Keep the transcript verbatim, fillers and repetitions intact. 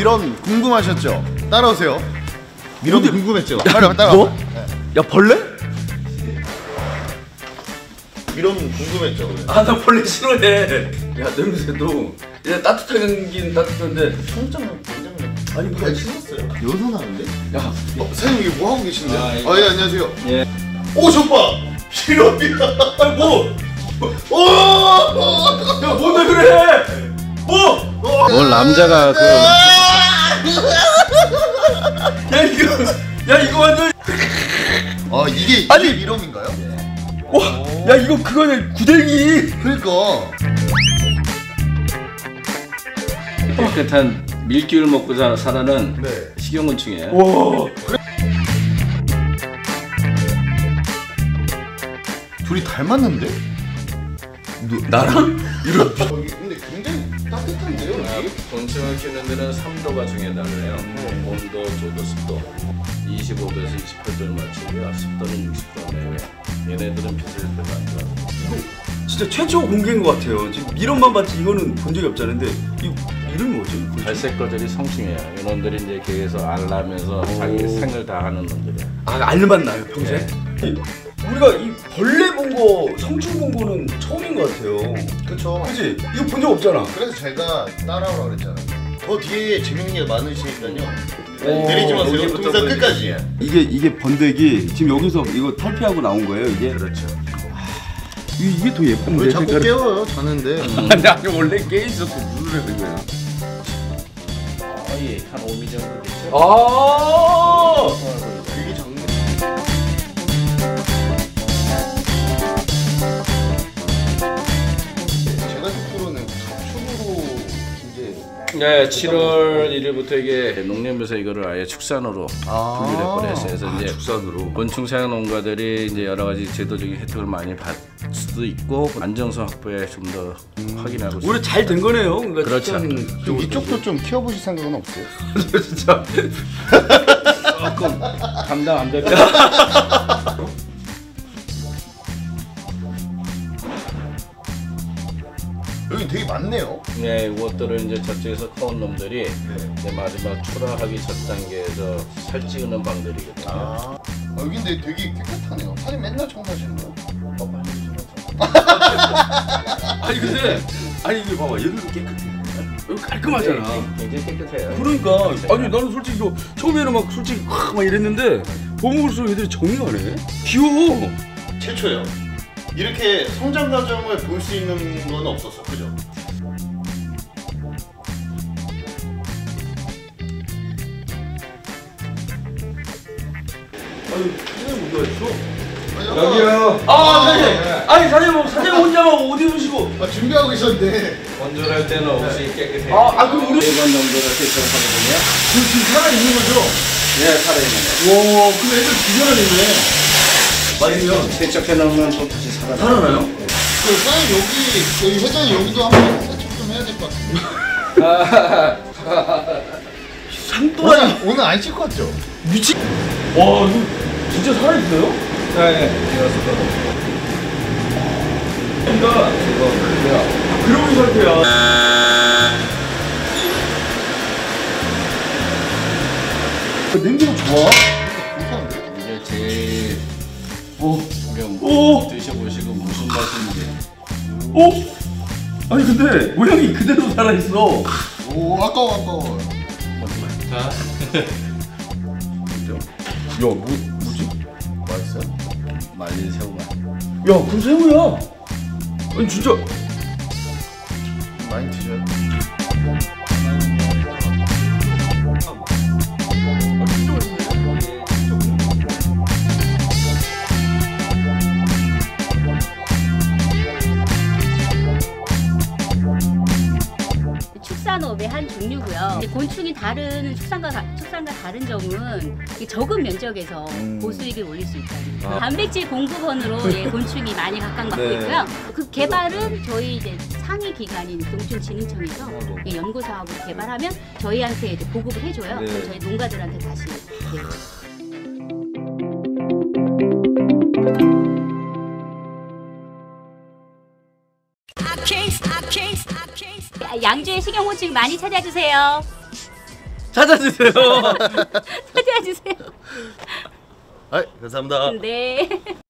밀원 궁금하셨죠? 따라오세요. 밀원 어디? 궁금했죠? 빨리 따라와. 뭐? 네. 야 벌레? 밀원 궁금했죠? 아 나 벌레 싫어해. 야 냄새도 야 따뜻하긴 따뜻한데 청장은 굉장히 아니 잘 씻었어요. 여서 나는데? 야 어, 사장님 이게 뭐 하고 계신데? 아, 아, 이거- 예 안녕하세요. 예. 오 저빠 실업이다. 뭐? 오! 야 뭔데 그래? 뭐? 뭘 남자가 그 야 이거 야 이거 완전 아 이게 아니! 이게 밀원인가요? 와, 야 이거 그거는 구데기. 그러니까 깨끗한 밀기를 먹고 사- 살아는 네. 식용곤충이에요. 와. 둘이 닮았는데? 너, 나랑? 이런 여기 근데 굉장히 따뜻한데요 여기? 곤충을 키우는 데는 삼 도가 중요하다고요. 온도, 조도, 습도. 이십오 도에서 이십팔 도를 맞추고요. 습도는 육십 퍼센트 내외. 얘네들은 빛을 별로 안 좋아하고. 진짜 최초 공개인 것 같아요. 지금 밀원만 봤지 이거는 본 적이 없잖아요. 근데 이 이름이 뭐지? 갈색 거절이 성충이에요. 이놈들이 이제 계속 알라면서 자기 생을 다 하는 놈들이에요. 아 알만 나요 평생? 이- 우리가 이 벌레 본 거, 성충 본 거는 처음인 것 같아요. 그쵸. 그치? 이거 본 적 없잖아. 그래서 제가 따라오라고 그랬잖아요. 더 뒤에 재밌는 게 많으시니까요. 오, 내리지 마세요. 여기부터 동사 보여드릴게요. 끝까지. 이게 이게 번데기 지금 여기서 이거 탈피하고 나온 거예요 이게? 그렇죠. 이, 이게 더 예쁜데 왜 자꾸 색깔이. 깨워요? 자는데. 아니 아니 원래 깨 있었고 무슨 소리 거야? 거의 한 오 미 정도 됐죠. 아. 되게 작네. 제가 듣기로는 가축으로 이제 네, 칠월 일일부터 이게 농림부에서 이거를 아예 축산으로 아. 분류를 해버렸어요. 그래서 이제 축산으로. 곤충 사육 농가들이 이제 여러 가지 제도적인 혜택을 많이 받을 수도 있고 안정성 확보에 좀 더 확인하고 오히려 잘 된 거네요. 그러니까 그렇죠. 축산 좀 이쪽도 좀 키워보실 생각은 없어요? 진짜. 조금 감당 안 될까? 여기 되게 많네요. 네, 이것들은 이제 저쪽에서 커온 놈들이 이제 마지막 초라하기 첫 단계에서 살찌우는 방들이거든요. 아, 아 여기 근데 되게 깨끗하네요. 사장님 맨날 청소하시는 거예요? 어, 많이 주셔서. 아니 근데 아니 이게 봐봐 얘들도 깨끗해. 여기 깔끔하잖아. 네, 굉장히 깨끗해요. 그러니까 아니 나는 솔직히 이거 처음에는 막 솔직히 확 막 이랬는데 보면 볼수록 애들이 정이 가네. 귀여워. 최초요. 이렇게 성장 과정을 볼 수 있는 건 없었어, 그죠? 아니 사장님 어디 갔어? 여기요. 아 사장님. 아니 사장님 사장님 혼자만 옷 입으시고. 아, 준비하고 있었는데. 건조할 때는 옷이 깨끗해요. 아, 아, 그럼 우리- 네 번 정도를 세척하거든요. 그 지금 살아 있는 거죠? 네, 살아있는 와, 근데 애들 기절하네. 맞으면 거. 세척해 놓으면 또 다시 살아나요. 살아나요? 그 사장님 여기 여기 회장님 여기도 한번 세척 좀 해야 될 것 같은데. 상또라이 오늘, 오늘 안 씻고 왔죠? 미친. 와 이거 진짜 살아있어요? 네, 되었을 거고. 그러니까 이거 크고요. 그러고 상태야. 냄새가 좋아. 괜찮은데? 이게 제일 어. 그냥 오. 드셔보시고 무슨 맛인지. 어? 아니 근데 모양이 그대로 살아있어. 오, 아까워, 아까워. 자, 야 뭐, 뭐지? 맛있어요? 말린 새우맛. 야 그 새우야. 아니 진짜. 많이 드셔요? 축산업의 한 종류고요. 근데 곤충이 다른 축산과 다- 축산과 다른 점은 이 적은 면적에서 고수익을 올릴 수 있다는 거. 아. 단백질 공급원으로 예, 곤충이 많이 각광받고 네. 있고요. 그 개발은 저희 이제 상위 기관인 농촌진흥청에서 예, 연구 사업을 개발하면 저희한테 이제 보급을 해줘요. 네. 그래서 저희 농가들한테 다시. 예. 양주의 식용곤충 많이 찾아주세요. 찾아주세요. 찾아주세요. 아, 감사합니다. 네.